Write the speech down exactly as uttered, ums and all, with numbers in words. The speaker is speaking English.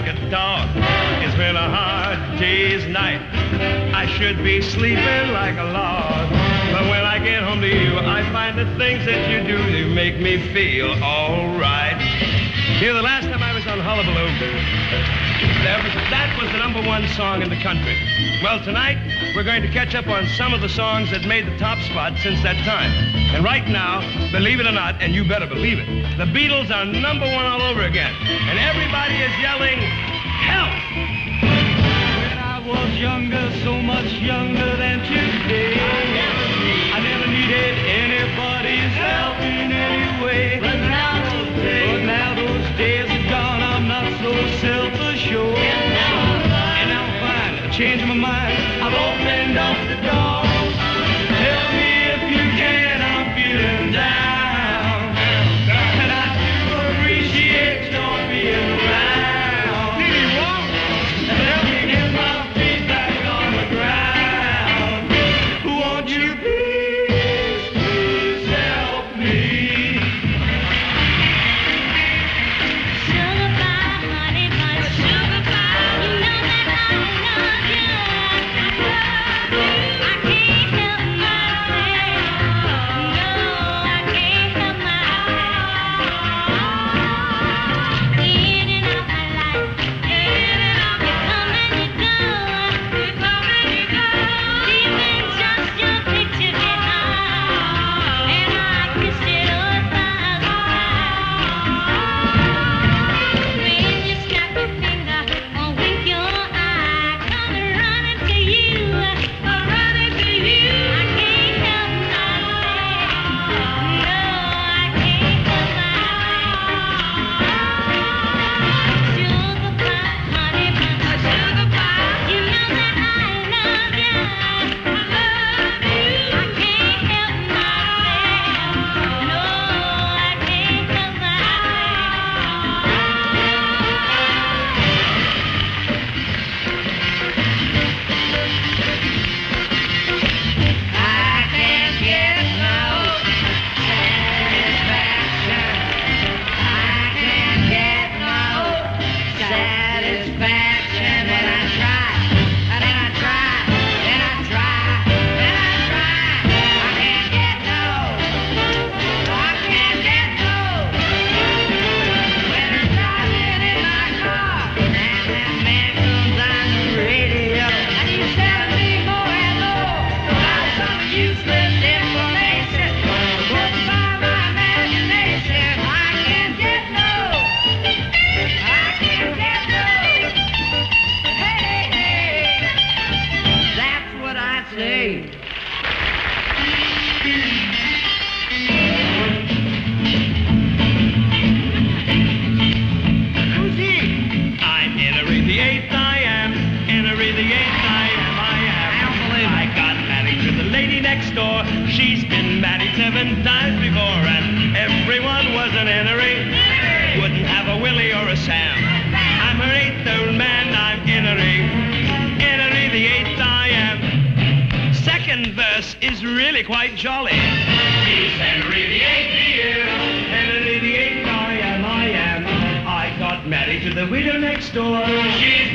like a dog. It's been a hard day's night. I should be sleeping like a log. But when I get home to you, I find the things that you do, they make me feel all right. You know, the last time I was on Hullabaloo, that was, that was the number one song in the country. Well, tonight, we're going to catch up on some of the songs that made the top spot since that time. And right now, believe it or not, and you better believe it, the Beatles are number one all over again. And everybody is yelling, help! When I was younger, so much younger than today, I never needed anybody's help in any way. But now those days, but now those days are gone, I'm not so self-assured. And now I'm fine, I changed my mind, I've opened up the door. Tell me if you can, I'm feeling down. And I do appreciate your being around. Help me get my feet back on the ground. Won't you please, please help me? Sugar pie, honey bun, sugar pie. You know that I love you. I love you. I can't help myself. No, I can't help myself. In and out my life, in and out, you come and you go, you come and you go. Even just your picture behind, and I kissed it a thousand times. When you snap your finger or wink your eye, come running to you, running to you. I can't help myself. No, I can't help myself. Sugar pie, honey bun, sugar pie. You know that I love you. I love you. I can't help myself. No, I can't help myself. I can't get no satisfaction. I can't get no satisfaction. And I try, and I try, and I try, and I try. I can't get no, I can't get no. When I'm driving in my car, and that man comes on the radio, and he's telling me more and more about some useless information. Put by my imagination, I can't get no, I can't get no. Hey, hey, that's what I say. Who's he? I'm Henry the Eighth, I am. Henry the Eighth, I am, I am. I don't believe it. I got married to the lady next door. She's been married seven times before, and everyone was an Henry. Wouldn't have a Willie or a Sam. I'm her eighth old man, I'm Henry. Henry the Eighth, I am. Second verse is really quite jolly. He's Henry the Eighth, he is. Henry the Eighth, I am, I am. I got married to the widow next door. She's